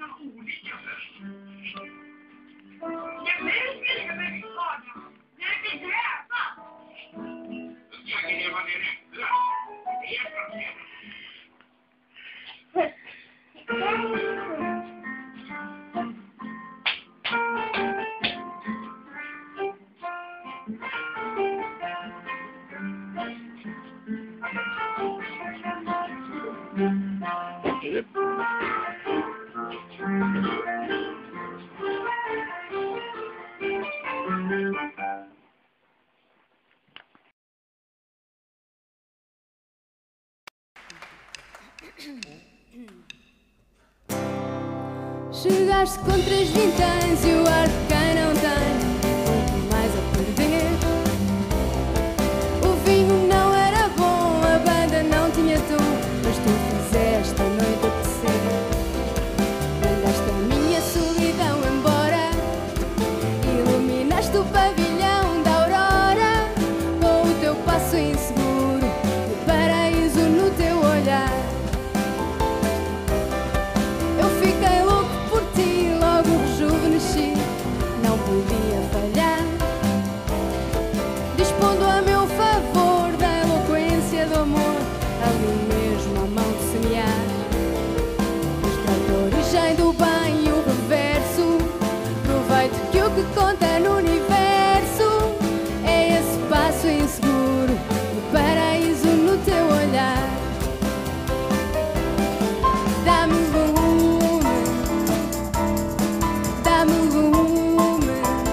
Chegaste com 3 vinténs e o ar de quem não tem muito mais a perder. O vinho não era bom, a banda não tinha tom, mas tu fizeste a noite apetecer. Mandaste a minha solidão embora, iluminaste o pavilhão da aurora, com o teu passo inseguro, o paraíso no teu olhar. Eu fiquei louco por ti, logo rejuvenesci, não podia falhar, dispondo a meu favor da eloquência do amor, ali mesmo à mão de semear. Mostrar-te a origem do bem e o reverso, proveito que o que conta no universo é esse passo inseguro, o paraíso no teu olhar. Dá-me lume, dá-me lume,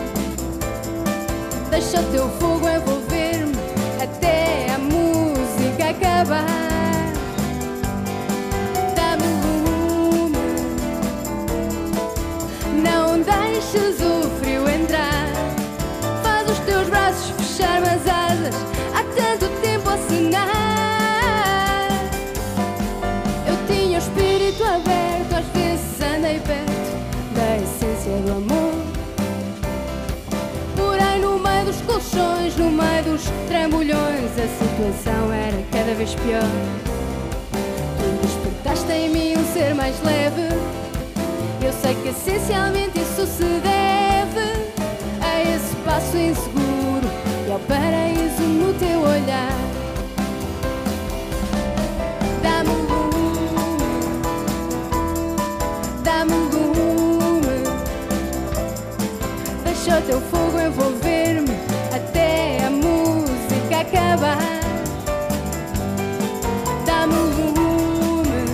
deixa o teu fogo envolver-me até a música acabar. Dá-me lume, não deixes o frio entrar, faz os teus braços fechar-me as asas, há tanto tempo a acenar. Eu tinha o espírito aberto, às vezes andei perto da essência do amor, porém no meio dos colchões, no meio dos trambolhões, a situação era cada vez pior. Tu despertaste em mim um ser mais leve, eu sei que essencialmente isso se deve a esse passo inseguro e ao paraíso no teu olhar. Dá-me lume, dá-me lume, deixa o teu fogo envolver-me até a música acabar. Dá-me lume,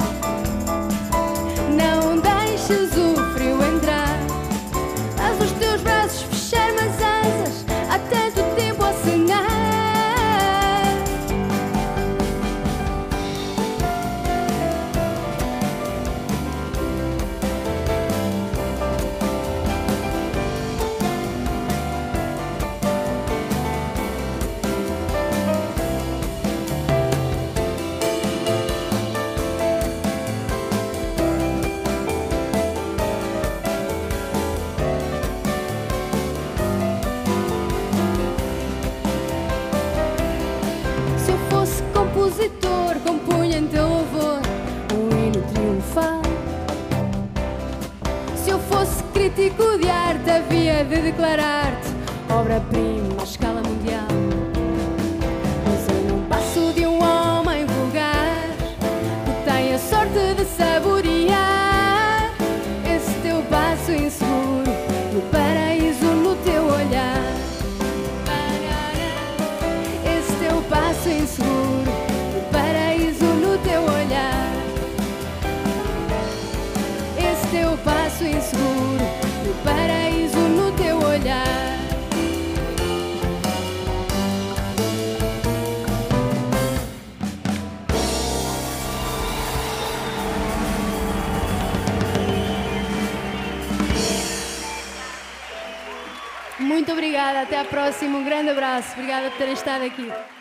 não deixes o frio entrar, faz os teus braços fechar-me as asas, há tanto tempo a acenar. Se eu fosse compositor, compunha em teu louvor um hino triunfal. Se eu fosse crítico de arte, havia de declarar-te obra-prima à escala mundial. Mas eu não passo de um homem vulgar que tem a sorte de saborear esse teu passo inseguro no paraíso no teu olhar. Esse teu passo inseguro, o paraíso no teu olhar. Esse teu passo inseguro, o paraíso no teu olhar. Muito obrigada, até à próxima, um grande abraço, obrigada por terem estado aqui.